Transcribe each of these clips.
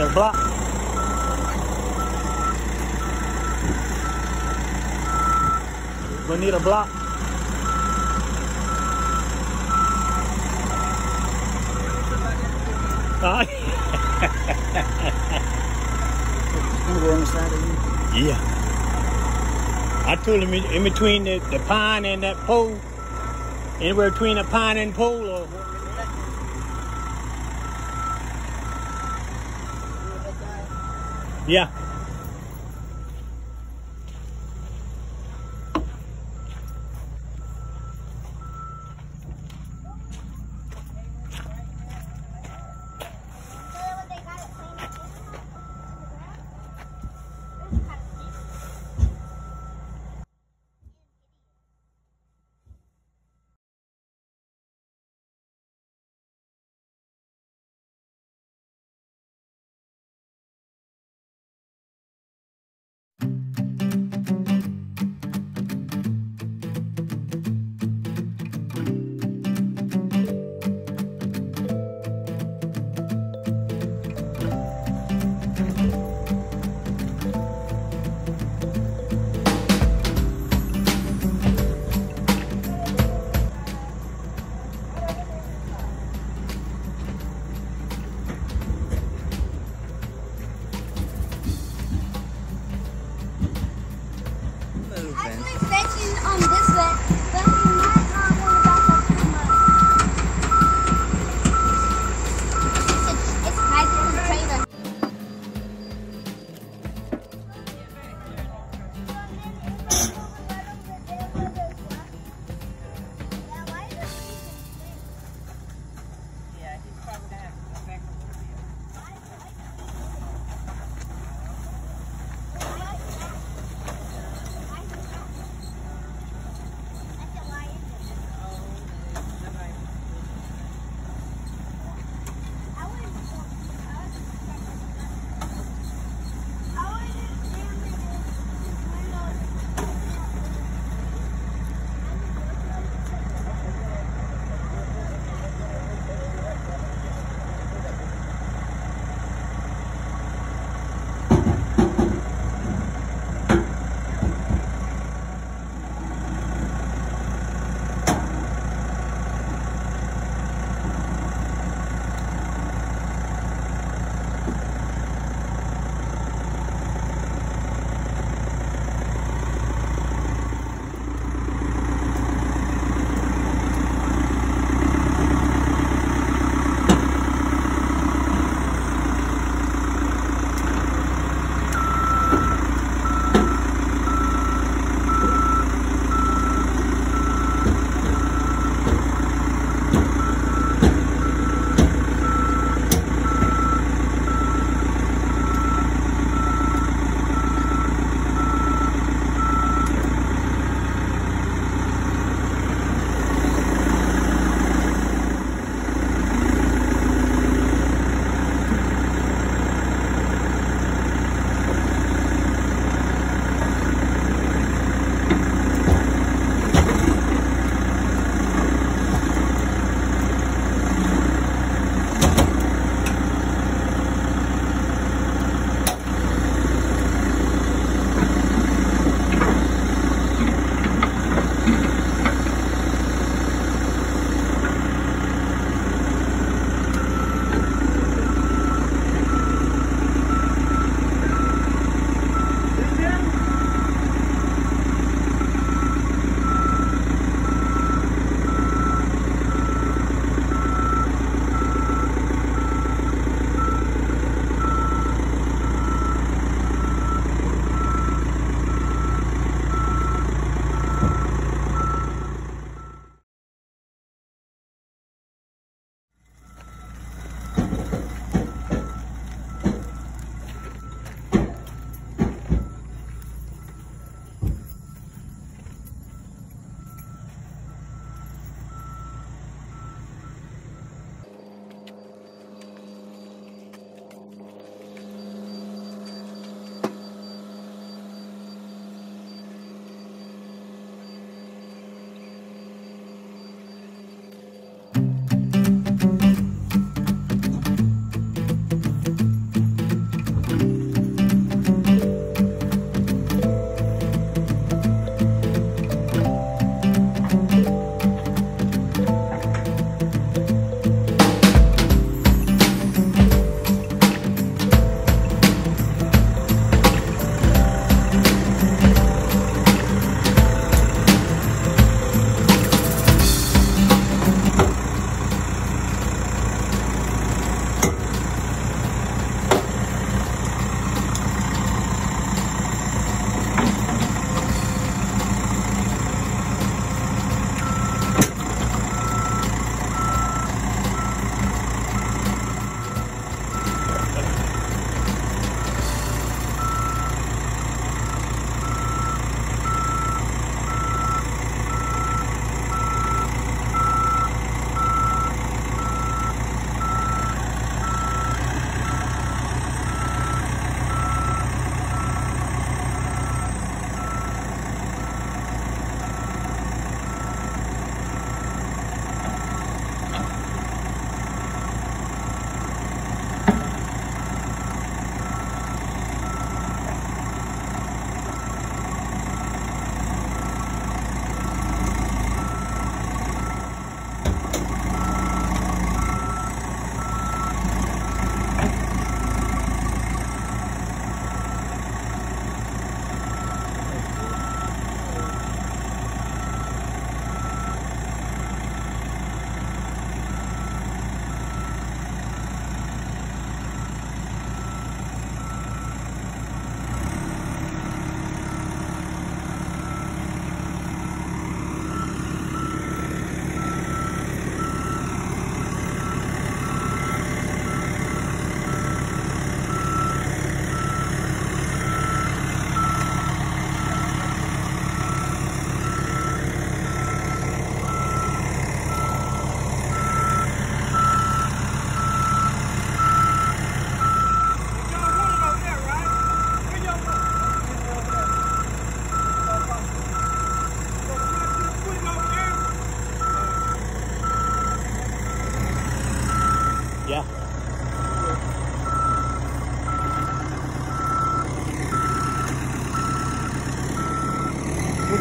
need a block. We need a block. Yeah. I told him in between the pine and that pole, anywhere between the pine and pole. Or, yeah.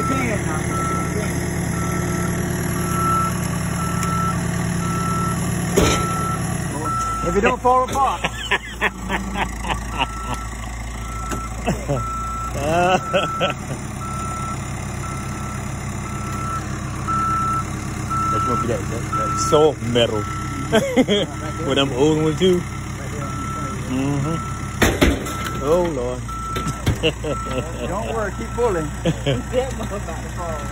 You can now. If it don't fall apart. That's gonna be that soft metal. With them old ones too. Oh Lord. Don't worry, keep pulling. That mother about to fall.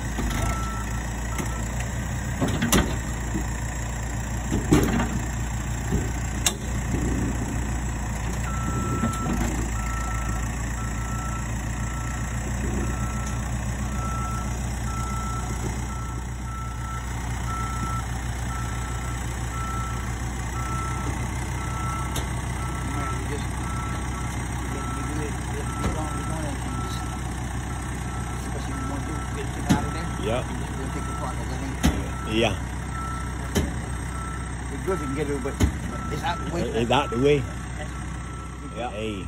Yep. Yeah. It's good if you can get it, but it's out the way. It's out the way. Yeah. Hey.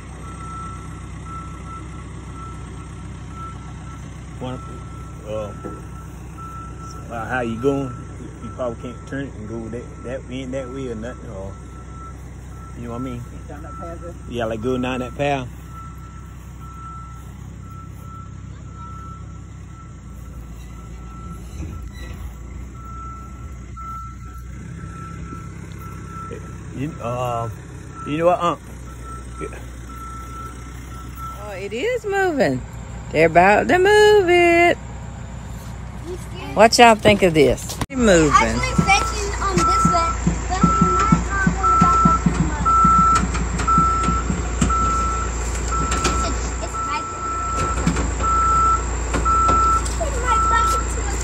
How you going? You probably can't turn it and go that way or nothing, or you know what I mean? Down that path there? Yeah, like going down that path. You know what, Oh, it is moving. They're about to move it. What y'all think of this? It's moving. Actually, fetching this way, but he might not want to back up too much. It's like it might back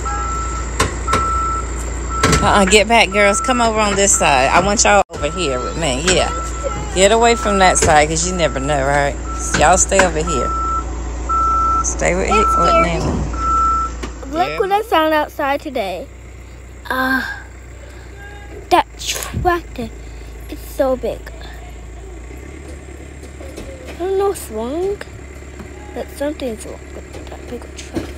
up too much. Get back, girls. Come over on this side. I want y'all over here with me. Yeah. Get away from that side because you never know, right? Y'all stay over here. Stay with Nana. Look what I found outside today. That tractor. It's so big. I don't know what's wrong, but something's wrong with that big tractor.